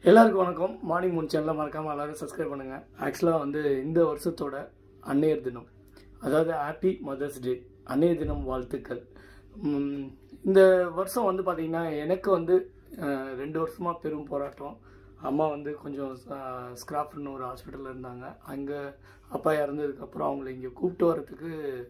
எல்லாருக்கும் வணக்கம். Morning Moon சேனலில் மறக்காமல் எல்லாரும் சப்ஸ்கிரைப் பண்ணுங்கள். ஆக்சுவலாக வந்து இந்த வருஷத்தோட அன்னையர் தினம், அதாவது ஹாப்பி மதர்ஸ் டே, அன்னையர் தினம் வாழ்த்துக்கள். இந்த வருஷம் வந்து பார்த்திங்கன்னா எனக்கு வந்து 2 வருஷமாக பெரும் போராட்டம். அம்மா வந்து கொஞ்சம் ஸ்கிராப்னு ஒரு ஹாஸ்பிட்டலில் இருந்தாங்க. அங்கே அப்பா இறந்ததுக்கப்புறம் அவங்கள இங்கே கூப்பிட்டு வரத்துக்கு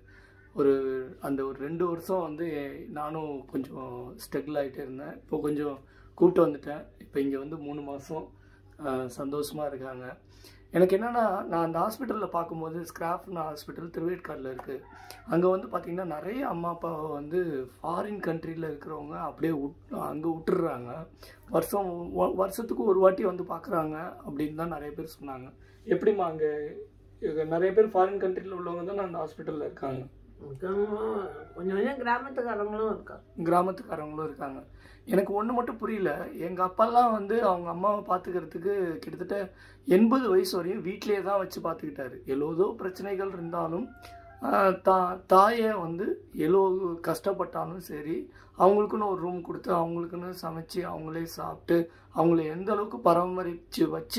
அந்த ஒரு 2 வருஷம் வந்து நானும் கொஞ்சம் ஸ்ட்ரகிள் ஆகிட்டே இருந்தேன். இப்போ கொஞ்சம் கூப்பிட்டு வந்துட்டேன். இப்போ இங்கே வந்து 3 மாதம் சந்தோஷமாக இருக்காங்க. எனக்கு என்னென்னா, நான் அந்த ஹாஸ்பிட்டலில் பார்க்கும்போது ஸ்கிராப்னு ஹாஸ்பிட்டல் திருவேற்காடில் இருக்குது. அங்கே வந்து பார்த்திங்கன்னா நிறைய அம்மா அப்பாவை வந்து ஃபாரின் கண்ட்ரியில் இருக்கிறவங்க அப்படியே அங்கே விட்டுடுறாங்க. வருஷத்துக்கு ஒரு வாட்டி வந்து பார்க்குறாங்க அப்படின்னு தான் நிறைய பேர் சொன்னாங்க. எப்படிம்மா அங்கே நிறைய பேர் ஃபாரின் கண்ட்ரியில் உள்ளவங்க தான் அந்த ஹாஸ்பிட்டலில் இருக்காங்க? கொஞ்சம் கிராமத்துக்காரங்களும் இருக்காங்க. எனக்கு ஒன்று மட்டும் புரியல. எங்கள் அப்பாலாம் வந்து அவங்க அம்மாவை பார்த்துக்கிறதுக்கு கிட்டத்தட்ட 80 வயசு வரையும் வீட்டிலே தான் வச்சு பார்த்துக்கிட்டாரு. எவ்வளோ பிரச்சனைகள் இருந்தாலும் தாயை வந்து எவ்வளோ கஷ்டப்பட்டாலும் சரி, அவங்களுக்குன்னு ஒரு ரூம் கொடுத்து அவங்களுக்குன்னு சமைச்சு அவங்களே சாப்பிட்டு அவங்கள எந்த அளவுக்கு பராமரித்து வச்சு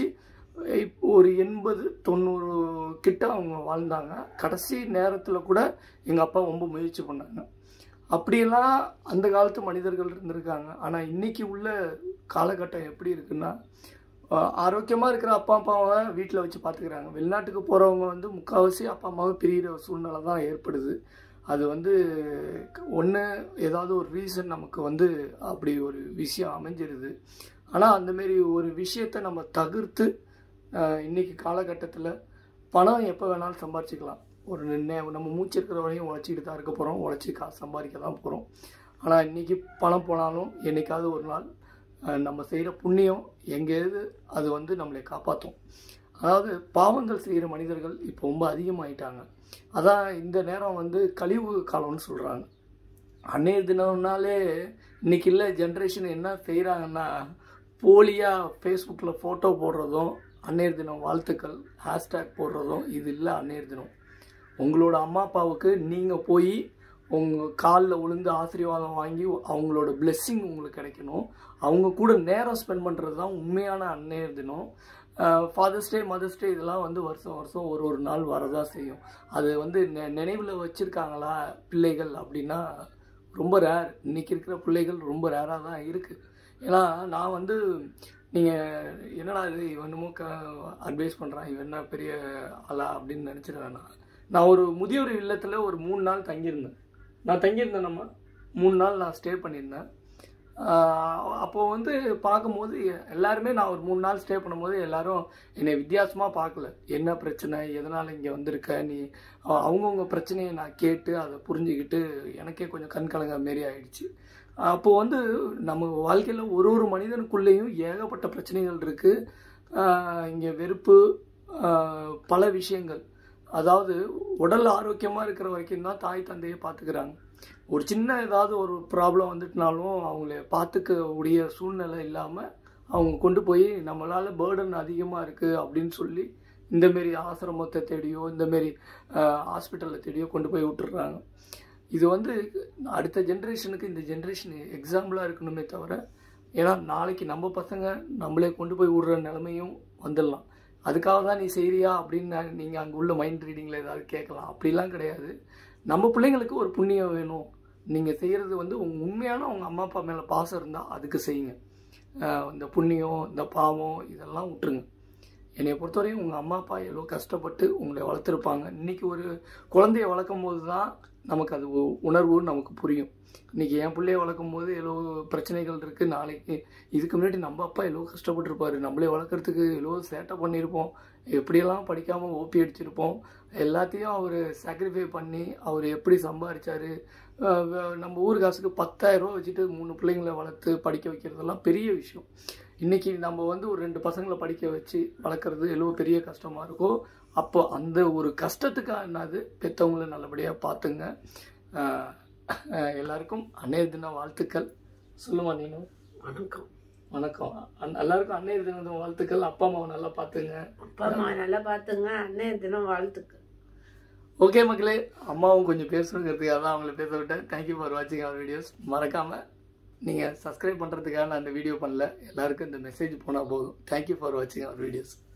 ஒரு 80-90 கிட்ட அவங்க வாழ்ந்தாங்க. கடைசி நேரத்தில் கூட எங்கள் அப்பா ரொம்ப முயற்சி பண்ணாங்க. அப்படியெல்லாம் அந்த காலத்து மனிதர்கள் இருந்திருக்காங்க. ஆனால் இன்றைக்கி உள்ள காலகட்டம் எப்படி இருக்குன்னா, ஆரோக்கியமாக இருக்கிற அப்பா அம்மாவை வீட்டில் வச்சு பார்த்துக்கிறாங்க. வெளிநாட்டுக்கு போகிறவங்க வந்து முக்கால்வாசி அப்பா அம்மாவை பிரிகிற சூழ்நிலை தான் ஏற்படுது. அது வந்து ஒன்று ஏதாவது ஒரு ரீசன் நமக்கு வந்து அப்படி ஒரு விஷயம் அமைஞ்சிருது. ஆனால் அந்தமாரி ஒரு விஷயத்தை நம்ம தவிர்த்து இன்றைக்கி காலகட்டத்தில் பணம் எப்போ வேணாலும் சம்பாரிச்சிக்கலாம். நம்ம மூச்சு இருக்கிற வரையும் உழைச்சிக்கிட்டு தான் இருக்க போகிறோம், உழைச்சி காசு சம்பாதிக்க தான் போகிறோம். ஆனால் இன்றைக்கி பணம் போனாலும் என்றைக்காவது ஒரு நாள் நம்ம செய்கிற புண்ணியம் எங்கேயாவது அது வந்து நம்மளை காப்பாற்றும். அதாவது பாவங்கள் செய்கிற மனிதர்கள் இப்போ ரொம்ப அதிகமாகிட்டாங்க. அதான் இந்த நேரம் வந்து கழிவு காலம்னு சொல்கிறாங்க. அன்னையர் தினம்னாலே இன்றைக்கி இல்லை ஜென்ரேஷன் என்ன செய்கிறாங்கன்னா, போலியாக ஃபேஸ்புக்கில் ஃபோட்டோ போடுறதும் அன்னையர் தினம் வாழ்த்துக்கள் ஹேஷ்டேக் போடுறதும் இது இல்லை அன்னையர் தினம். உங்களோட அம்மா அப்பாவுக்கு நீங்கள் போய் உங்கள் காலில் விழுந்து ஆசீர்வாதம் வாங்கி அவங்களோட பிளெஸ்ஸிங் உங்களுக்கு கிடைக்கணும். அவங்க கூட நேரம் ஸ்பெண்ட் பண்ணுறது தான் உண்மையான அன்னையர் தினம். ஃபாதர்ஸ் டே, மதர்ஸ் டே இதெல்லாம் வந்து வருஷம் வருஷம் ஒரு நாள் வரதான் செய்யும். அது வந்து நினைவில் வச்சுருக்காங்களா பிள்ளைகள் அப்படின்னா ரொம்ப ரேர். இன்றைக்கி இருக்கிற பிள்ளைகள் ரொம்ப ரேராக தான் இருக்குது. ஏன்னா நான் வந்து நீங்கள் என்னடா இது இவனுமோ அட்வைஸ் பண்ணுறான், இவன் என்ன பெரிய ஆளா அப்படின்னு நினச்சிடுவேன். நான் ஒரு முதியோர் இல்லத்தில் ஒரு 3 நாள் தங்கியிருந்தேன். நம்ம 3 நாள் நான் ஸ்டே பண்ணியிருந்தேன். அப்போது வந்து பார்க்கும்போது எல்லாருமே நான் ஒரு 3 நாள் ஸ்டே பண்ணும்போது எல்லோரும் என்னை வித்தியாசமாக பார்க்கல. என்ன பிரச்சனை, எதனால் இங்கே வந்திருக்க நீ, அவங்கவுங்க பிரச்சனையை நான் கேட்டு அதை புரிஞ்சுக்கிட்டு எனக்கே கொஞ்சம் கண் கலங்க மாரி ஆயிடுச்சு. அப்போது வந்து நம்ம வாழ்க்கையில் ஒரு மனிதனுக்குள்ளேயும் ஏகப்பட்ட பிரச்சனைகள் இருக்குது. இங்கே வெறுப்பு, பல விஷயங்கள். அதாவது உடல் ஆரோக்கியமாக இருக்கிற வரைக்கும் தான் தாய் தந்தையை பார்த்துக்கிறாங்க. ஒரு சின்ன ஏதாவது ஒரு ப்ராப்ளம் வந்துட்டுனாலும் அவங்கள பார்த்துக்க உடைய சூழ்நிலை இல்லாமல் அவங்க கொண்டு போய் நம்மளால் பேர்டன் அதிகமாக இருக்குது அப்படின்னு சொல்லி இந்தமாரி ஆசிரமத்தை தேடியோ இந்தமாரி ஹாஸ்பிட்டலில் தேடியோ கொண்டு போய் விட்டுடுறாங்க. இது வந்து அடுத்த ஜென்ரேஷனுக்கு இந்த ஜென்ரேஷன் எக்ஸாம்பிளாக இருக்கணுமே தவிர, ஏன்னா நாளைக்கு நம்ம பசங்க நம்மளே கொண்டு போய் விடுற நிலைமையும் வந்துடலாம். அதுக்காக தான் நீ செய்கிறியா அப்படின்னு நீங்கள் அங்கே உள்ள மைண்ட் ரீடிங்கில் ஏதாவது கேட்கலாம். அப்படிலாம் கிடையாது. நம்ம பிள்ளைங்களுக்கு ஒரு புண்ணியம் வேணும். நீங்கள் செய்கிறது வந்து உண்மையான உங்கள் அம்மா அப்பா மேலே பாசம் இருந்தால் அதுக்கு செய்யுங்க. இந்த புண்ணியம், இந்த பாவம் இதெல்லாம் விட்டுருங்க. என்னை பொறுத்தவரையும் உங்கள் அம்மா அப்பா எவ்வளோ கஷ்டப்பட்டு உங்களை வளர்த்துருப்பாங்க. இன்றைக்கி ஒரு குழந்தைய வளர்க்கும் போது தான் நமக்கு அது உணர்வு நமக்கு புரியும். இன்றைக்கி என் பிள்ளைய வளர்க்கும் போது எவ்வளோ பிரச்சனைகள் இருக்குது. நாளைக்கு இதுக்கு முன்னாடி நம்ம அப்பா எவ்வளோ கஷ்டப்பட்டுருப்பார். நம்மளே வளர்க்குறதுக்கு எவ்வளோ சேட்டை பண்ணியிருப்போம். எப்படியெல்லாம் படிக்காமல் ஓப்பி அடிச்சிருப்போம். எல்லாத்தையும் அவர் சாக்ரிஃபை பண்ணி அவர் எப்படி சம்பாதிச்சார். நம்ம ஊர் காசுக்கு 10,000 ரூபா வச்சுட்டு 3 பிள்ளைங்களை வளர்த்து படிக்க வைக்கிறதெல்லாம் பெரிய விஷயம். இன்றைக்கி நம்ம வந்து ஒரு 2 பசங்களை படிக்க வச்சு வளர்க்குறது எவ்வளோ பெரிய கஷ்டமாக இருக்கும். அப்போ அந்த ஒரு கஷ்டத்துக்காக என்னது பெற்றவங்களை நல்லபடியாக பார்த்துங்க. எல்லாருக்கும் அன்னையர் தின வாழ்த்துக்கள். சொல்லுமா நீனும்? வணக்கம். வணக்கம். எல்லாருக்கும் அன்னையர் தின வாழ்த்துக்கள். அப்பா அம்மாவை நல்லா பார்த்துங்க. அன்னையர் தினம் வாழ்த்துக்கள். ஓகே மக்களே, அம்மாவும் கொஞ்சம் பேசணுங்கிறதுக்காக தான் அவங்கள பேச விட்டேன். தேங்க்யூ ஃபார் வாட்சிங் அவர் வீடியோஸ். மறக்காமல் நீங்கள் சப்ஸ்கிரைப் பண்ணுறதுக்காக நான் இந்த வீடியோ பண்ணல. எல்லாருக்கும் இந்த மெசேஜ் போனால் போதும். தேங்க்யூ ஃபார் வாட்சிங் அவர் வீடியோஸ்.